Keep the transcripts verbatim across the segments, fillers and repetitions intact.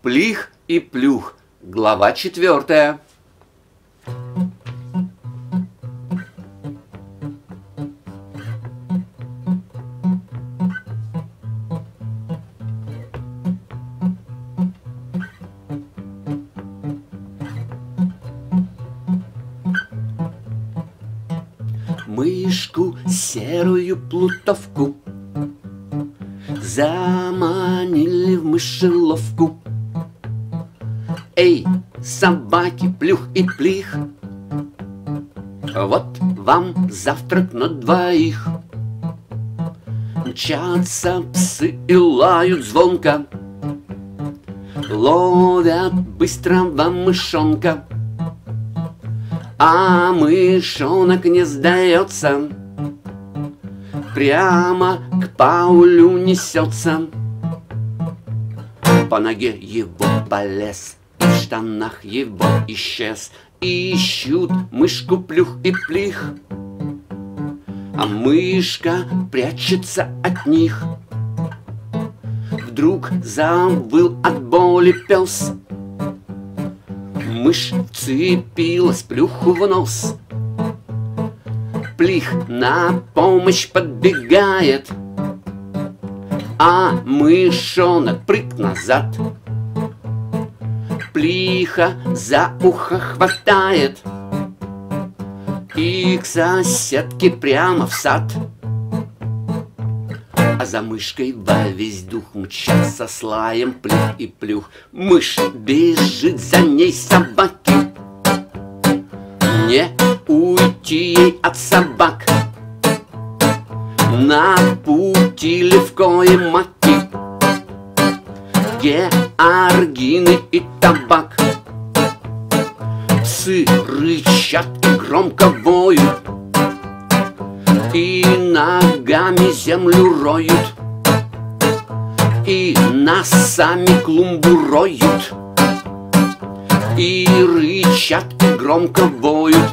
Плих и Плюх. Глава четвертая. Мышку серую плутовку заманили в мышеловку. Эй, собаки, Плюх и Плих, вот вам завтрак на двоих. Мчатся псы и лают звонко, ловят быстрого мышонка. А мышонок не сдается, прямо к Паулю несется. По ноге его полез, и в штанах его исчез. Ищут мышку Плюх и Плих, а мышка прячется от них. Вдруг завыл от боли пес, мышь вцепилась Плюху в нос. Плих на помощь подбегает, а мышонок прыг назад. Плиха за ухо хватает и к соседке прямо в сад. А за мышкой во весь дух мчатся с лаем Плих и Плюх. Мышь бежит, за ней собаки, не уйти ей от собак. На пути левкое маки, георгины и табак. Псы рычат и громко воют, и ногами землю роют, и носами клумбу роют, и рычат и громко воют.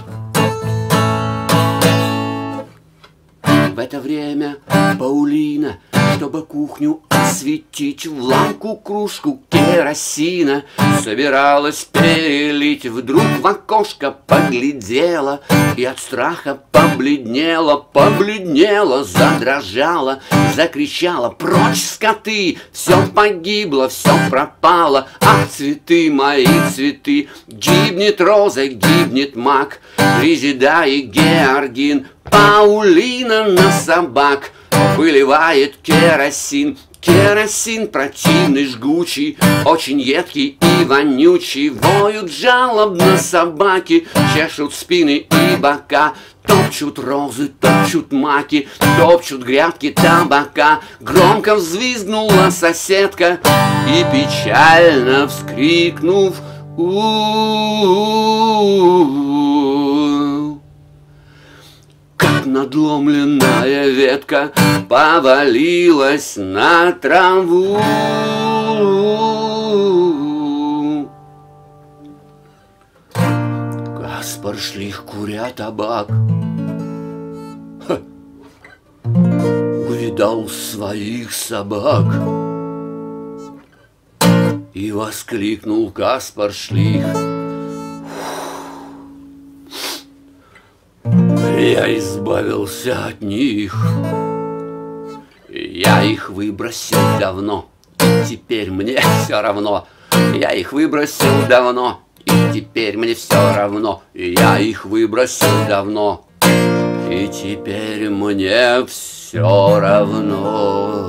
В это время Паулина, чтобы кухню осветить, в лампу кружку керосина собиралась перелить. Вдруг в окошко поглядела и от страха побледнела, побледнела, задрожала, закричала: прочь, скоты! Все погибло, все пропало. Ах, цветы мои, цветы! Гибнет роза, гибнет мак, Резида и Георгин. Паулина на собак выливает керосин. Керосин противный, жгучий, очень едкий и вонючий. Воют жалобно собаки, чешут спины и бока, топчут розы, топчут маки, топчут грядки табака. Громко взвизгнула соседка и, печально вскрикнув, у-у-у-у, как надломленная ветка, повалилась на траву. Каспар Шлих, куря табак, ха, увидал своих собак и воскликнул Каспар Шлих: я избавился от них, я их выбросил давно, и теперь мне все равно. Я их выбросил давно, и теперь мне все равно. Я их выбросил давно, и теперь мне все равно.